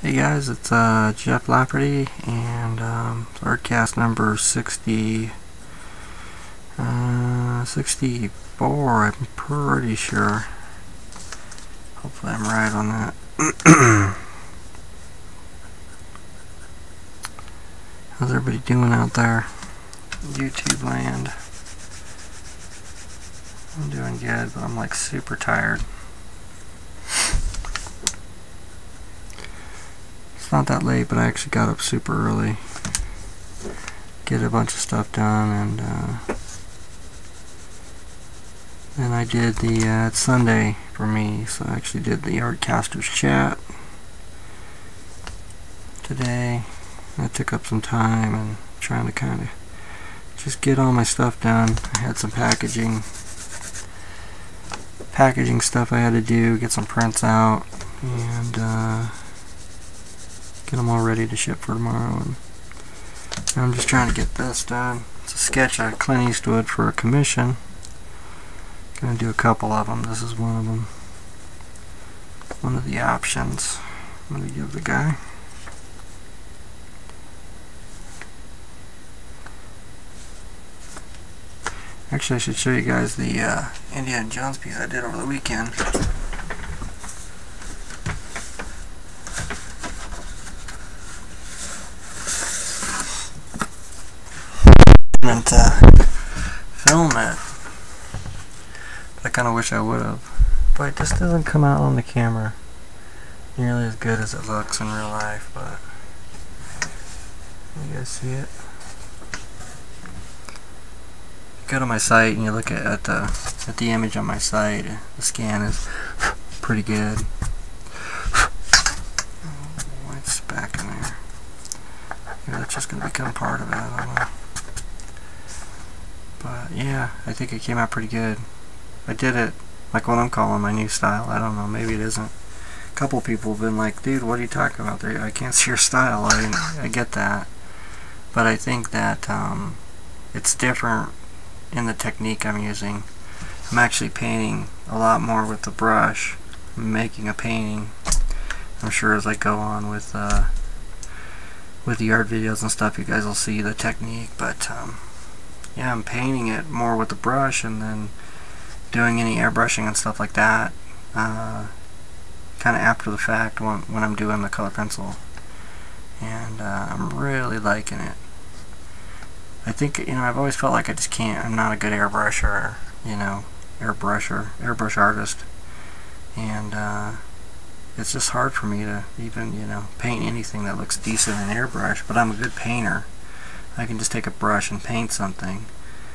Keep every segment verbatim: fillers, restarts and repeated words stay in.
Hey guys, it's uh, Jeff Lafferty, and um, Artcast number sixty, uh, sixty-four, I'm pretty sure. Hopefully I'm right on that. How's everybody doing out there? YouTube land. I'm doing good, but I'm like super tired. It's not that late, but I actually got up super early. Get a bunch of stuff done, and uh, then I did the, uh, it's Sunday for me, so I actually did the Artcasters chat today. That took up some time, and trying to kind of just get all my stuff done. I had some packaging, packaging stuff I had to do, get some prints out, and uh, get them all ready to ship for tomorrow. And I'm just trying to get this done. It's a sketch of Clint Eastwood for a commission. Gonna do a couple of them. This is one of them. One of the options I'm gonna give the guy. Actually, I should show you guys the uh, Indiana Jones piece I did over the weekend. And uh, film it, but I kind of wish I would have. But it just doesn't come out on the camera nearly as good as it looks in real life. But you guys see it? Go to my site and you look at, at the at the image on my site. The scan is pretty good. Oh, it's back in there. Maybe that's just gonna become part of it. I don't know. But yeah, I think it came out pretty good. I did it like what I'm calling my new style. I don't know, maybe it isn't. A couple people have been like, dude, what are you talking about there? I can't see your style. I mean, I get that. But I think that um, it's different in the technique I'm using. I'm actually painting a lot more with the brush. I'm making a painting. I'm sure as I go on with uh, with the art videos and stuff, you guys will see the technique. But um, yeah, I'm painting it more with the brush, and then doing any airbrushing and stuff like that uh, kind of after the fact when, when I'm doing the color pencil. And uh, I'm really liking it. I think, you know, I've always felt like I just can't, I'm not a good airbrusher, you know, airbrusher, airbrush artist. And uh, it's just hard for me to even, you know, paint anything that looks decent in airbrush, but I'm a good painter. I can just take a brush and paint something.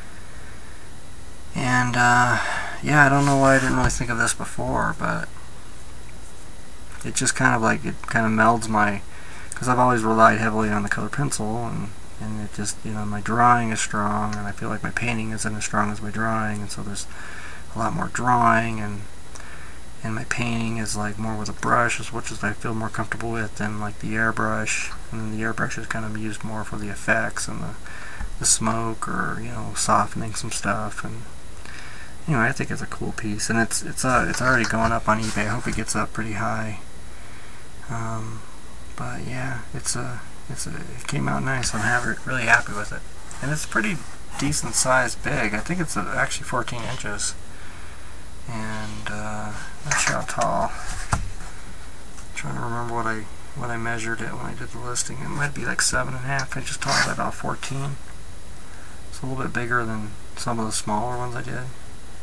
And uh, yeah, I don't know why I didn't really think of this before, but it just kind of like, it kind of melds my, because I've always relied heavily on the color pencil, and, and it just, you know, my drawing is strong, and I feel like my painting isn't as strong as my drawing, and so there's a lot more drawing, and and my painting is like more with a brush, which is I feel more comfortable with than like the airbrush. And then the airbrush is kind of used more for the effects and the, the smoke, or, you know, softening some stuff. And anyway, I think it's a cool piece, and it's it's uh it's already going up on eBay. I hope it gets up pretty high. Um, but yeah, it's a it's a it came out nice. I'm happy, really happy with it, and it's pretty decent size, big. I think it's uh, actually fourteen inches. And uh, not sure how tall. I'm trying to remember what I what I measured it when I did the listing. It might be like seven and a half inches tall, but about fourteen. It's a little bit bigger than some of the smaller ones I did.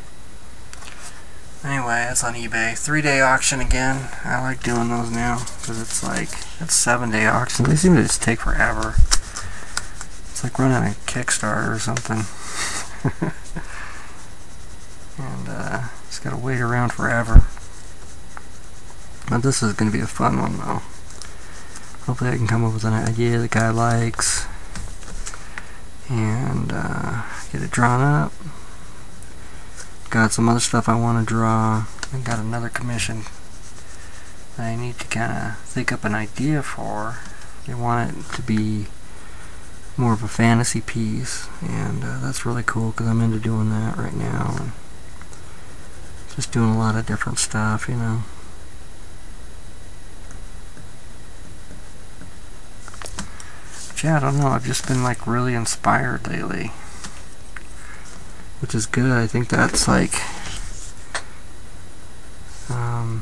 Anyway, it's on eBay. Three day auction again. I like doing those now because it's like it's seven day auction. They seem to just take forever. It's like running a Kickstarter or something. And uh, just gotta wait around forever. But this is gonna be a fun one though. Hopefully I can come up with an idea the guy likes, and uh, get it drawn up. Got some other stuff I want to draw. I got another commission that I need to kind of think up an idea for. They want it to be more of a fantasy piece, and uh, that's really cool because I'm into doing that right now. And just doing a lot of different stuff, you know. yeah, I don't know, I've just been like really inspired lately, which is good. I think that's like um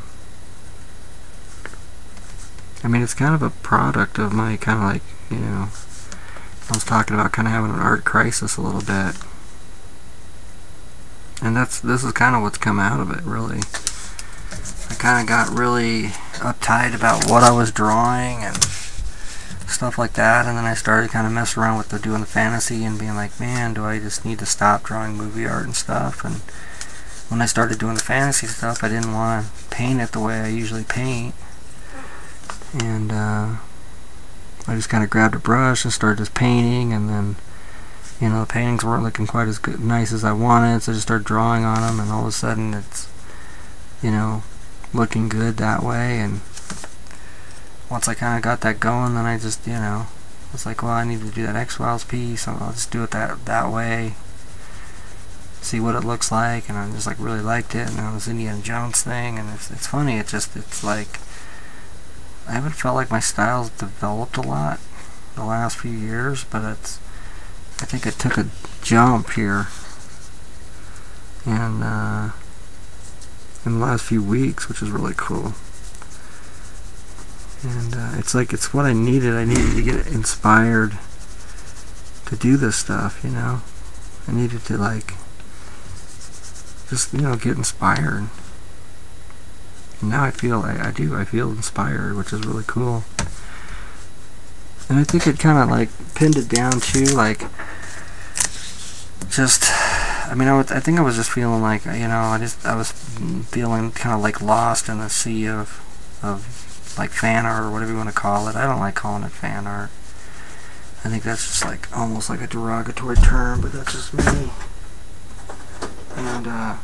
I mean, it's kind of a product of my kind of like, you know, I was talking about kind of having an art crisis a little bit, and that's this is kind of what's come out of it, really. I kind of got really uptight about what I was drawing and stuff like that, and then I started kind of messing around with the doing the fantasy and being like, man, do I just need to stop drawing movie art and stuff? And when I started doing the fantasy stuff, I didn't want to paint it the way I usually paint, and uh, I just kind of grabbed a brush and started just painting, and then, you know, the paintings weren't looking quite as good, nice as I wanted, so I just started drawing on them, and all of a sudden it's, you know, looking good that way. And once I kind of got that going, then I just, you know, was like, well, I need to do that X-Files piece, so I'll just do it that that way, see what it looks like. And I just like really liked it, and then this Indiana Jones thing, and it's, it's funny, it's just, it's like, I haven't felt like my style's developed a lot the last few years, but it's, I think it took a jump here, and uh, in the last few weeks, which is really cool. And uh, it's like, it's what I needed. I needed to get inspired to do this stuff, you know. I needed to like just, you know, get inspired. And now I feel, I, I do, I feel inspired, which is really cool. And I think it kind of like pinned it down to like, just, I mean, I, would, I think I was just feeling like, you know, I just, I was feeling kind of like lost in the sea of, of like fan art, or whatever you want to call it. I don't like calling it fan art. I think that's just like almost like a derogatory term, but that's just me. And uh,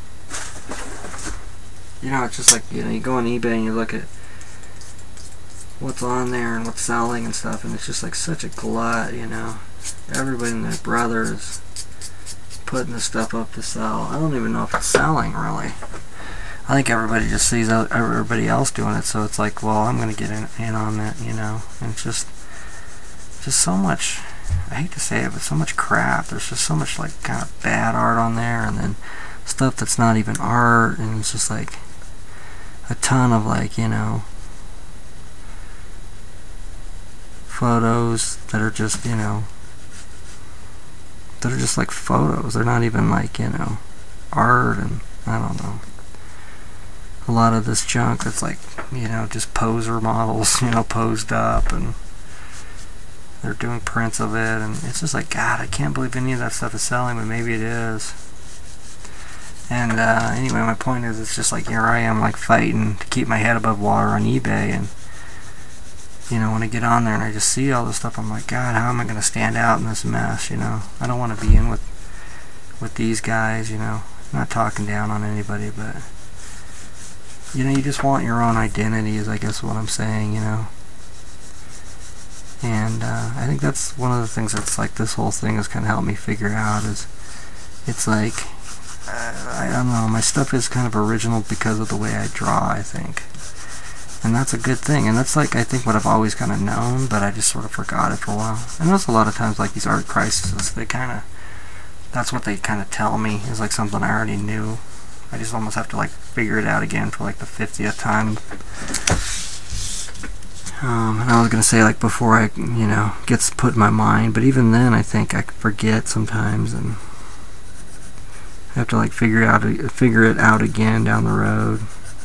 you know, it's just like, you know, you go on eBay and you look at what's on there and what's selling and stuff, and it's just like such a glut, you know. Everybody and their brother is putting this stuff up to sell. I don't even know if it's selling, really. I think everybody just sees everybody else doing it, so it's like, well, I'm going to get in, in on that, you know. And it's just, just so much, I hate to say it, but so much crap. There's just so much, like, kind of bad art on there, and then stuff that's not even art, and it's just, like, a ton of, like, you know, photos that are just, you know, that are just, like, photos. They're not even, like, you know, art, and I don't know. A lot of this junk that's like, you know, just poser models, you know, posed up, and they're doing prints of it, and it's just like, God, I can't believe any of that stuff is selling, but maybe it is. And uh, anyway, my point is, it's just like, here I am, like, fighting to keep my head above water on eBay, and, you know, when I get on there and I just see all this stuff, I'm like, God, how am I going to stand out in this mess, you know? I don't want to be in with, with these guys, you know? I'm not talking down on anybody, but you know, you just want your own identity, is I guess what I'm saying, you know. And uh, I think that's one of the things that's like, this whole thing has kind of helped me figure out, is it's like, uh, I don't know, my stuff is kind of original because of the way I draw, I think. And that's a good thing, and that's like, I think what I've always kind of known, but I just sort of forgot it for a while. And there's a lot of times, like these art crises, they kind of, that's what they kind of tell me, is like something I already knew. I just almost have to like figure it out again for like the fiftieth time. Um, and I was gonna say, like, before I, you know, gets put in my mind, but even then I think I forget sometimes, and I have to like figure out figure it out again down the road.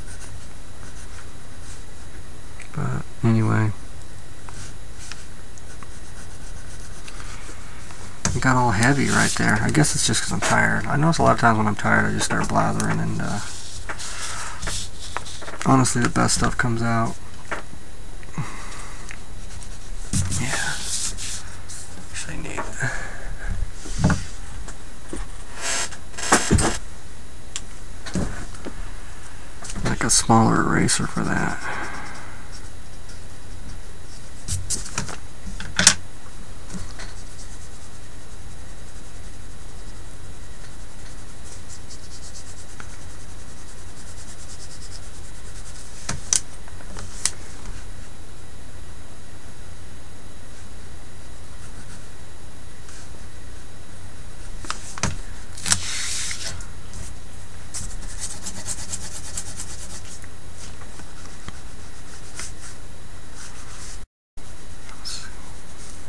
But anyway, it got all heavy right there. I guess it's just because I'm tired. I notice a lot of times when I'm tired, I just start blathering, and uh, honestly, the best stuff comes out. Yeah. Actually need like a smaller eraser for that.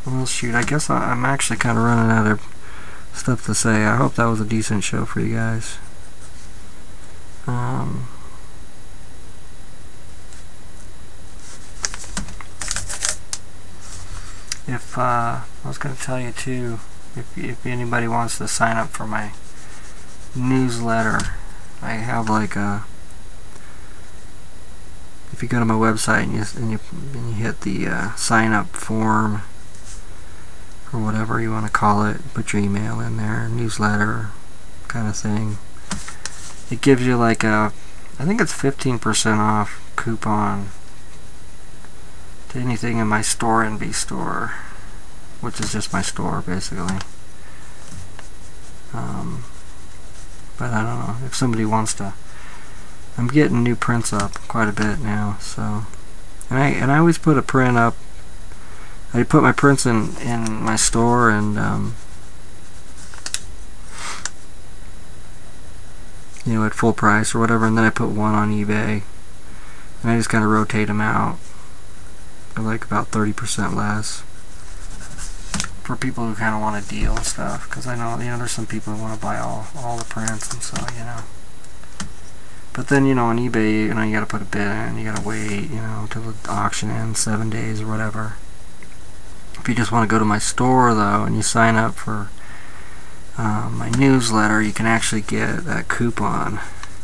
Well, shoot, I guess I, I'm actually kind of running out of stuff to say. I hope that was a decent show for you guys. Um, if uh, I was going to tell you too, if if anybody wants to sign up for my newsletter, I have like a. If you go to my website and you and you, and you hit the uh, sign up form, or whatever you want to call it, put your email in there, newsletter kind of thing. It gives you like a, I think it's fifteen percent off coupon to anything in my Store N B store, which is just my store basically. Um, but I don't know, if somebody wants to, I'm getting new prints up quite a bit now, so, and I, and I always put a print up. I put my prints in, in my store, and um, you know, at full price or whatever, and then I put one on eBay, and I just kind of rotate them out for like about thirty percent less for people who kind of want a deal and stuff, because I know, you know, there's some people who want to buy all, all the prints, and so, you know. But then, you know, on eBay, you know, you got to put a bid in, you got to wait, you know, till the auction ends, seven days or whatever. If you just want to go to my store, though, and you sign up for um, my newsletter, you can actually get that coupon.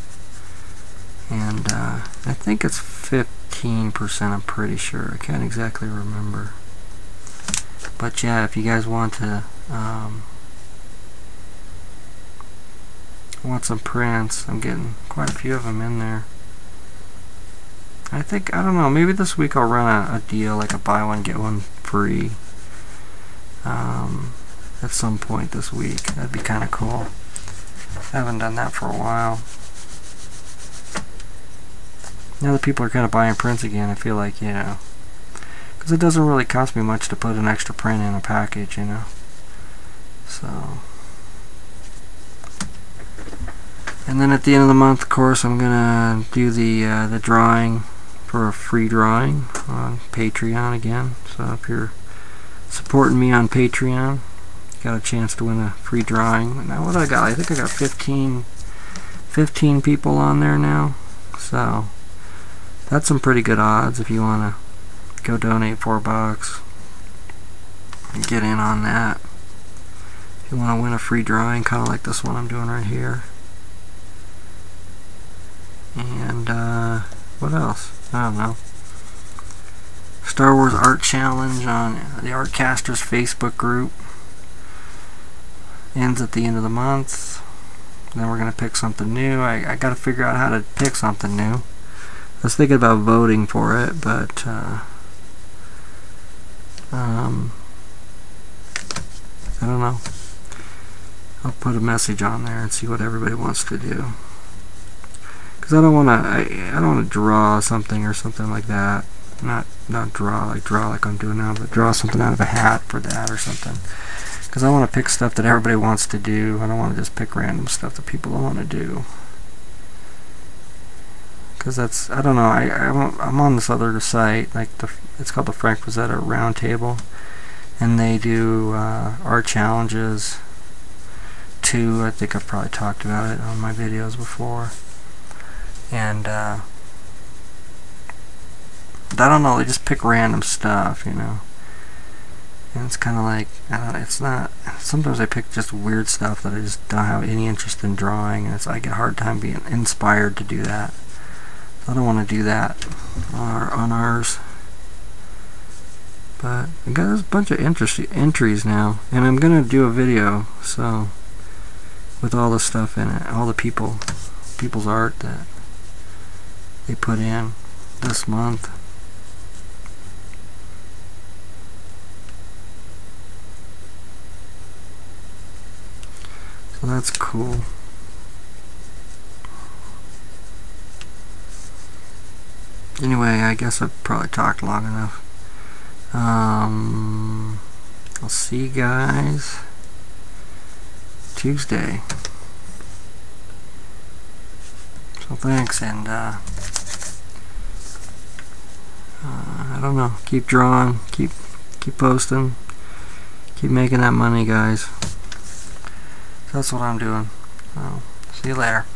And uh, I think it's fifteen percent, I'm pretty sure. I can't exactly remember. But yeah, if you guys want to um, want some prints, I'm getting quite a few of them in there. I think, I don't know, maybe this week I'll run a, a deal, like a buy one get one free um, at some point this week. That'd be kind of cool. I haven't done that for a while. Now that people are kind of buying prints again, I feel like, you know, because it doesn't really cost me much to put an extra print in a package, you know. So, and then at the end of the month, of course, I'm gonna do the uh, the drawing for a free drawing on Patreon again. So if you're supporting me on Patreon, you got a chance to win a free drawing. Now, what do I got? I think I got fifteen, fifteen people on there now. So that's some pretty good odds if you want to go donate four bucks and get in on that. If you want to win a free drawing, kind of like this one I'm doing right here. And uh, what else? I don't know. Star Wars Art Challenge on the Artcasters Facebook group ends at the end of the month. Then we're gonna pick something new. I, I gotta figure out how to pick something new. I was thinking about voting for it, but uh, um, I don't know. I'll put a message on there and see what everybody wants to do. Because I don't want to. I, I don't want to draw something or something like that. Not not draw like draw like I'm doing now, but draw something out of a hat for that or something. Because I want to pick stuff that everybody wants to do. I don't want to just pick random stuff that people don't want to do. Because that's, I don't know, I, I'm, I'm on this other site, like the, it's called the Frank Rosetta Roundtable, and they do uh, art challenges too. I think I've probably talked about it on my videos before. And uh, I don't know, they just pick random stuff, you know. And it's kind of like, I don't know, it's not, sometimes I pick just weird stuff that I just don't have any interest in drawing, and it's, I get a hard time being inspired to do that. I don't want to do that on, our, on ours. But I got a bunch of interest entries now, and I'm gonna do a video, so with all the stuff in it, all the people, people's art that they put in this month. So that's cool. Anyway, I guess I've probably talked long enough. Um, I'll see you guys Tuesday. So thanks, and uh, uh, I don't know. Keep drawing. Keep keep posting. Keep making that money, guys. That's what I'm doing. Well, see you later.